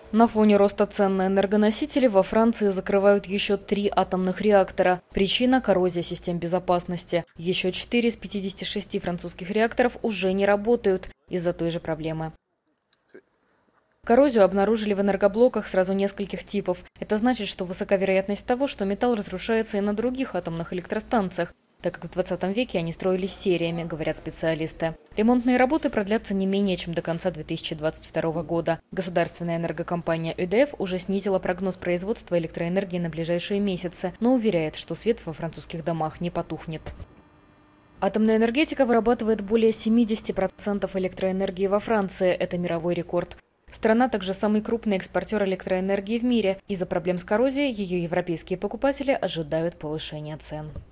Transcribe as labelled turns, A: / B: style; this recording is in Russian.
A: На фоне роста цен на энергоносители во Франции закрывают еще 3 атомных реактора. Причина – коррозия систем безопасности. Еще 4 из 56 французских реакторов уже не работают из-за той же проблемы. Коррозию обнаружили в энергоблоках сразу нескольких типов. Это значит, что высока вероятность того, что металл разрушается и на других атомных электростанциях, так как в 20 веке они строились сериями, говорят специалисты. Ремонтные работы продлятся не менее чем до конца 2022 года. Государственная энергокомпания ЕДФ уже снизила прогноз производства электроэнергии на ближайшие месяцы, но уверяет, что свет во французских домах не потухнет. Атомная энергетика вырабатывает более 70% электроэнергии во Франции. Это мировой рекорд. Страна также самый крупный экспортер электроэнергии в мире. Из-за проблем с коррозией ее европейские покупатели ожидают повышения цен.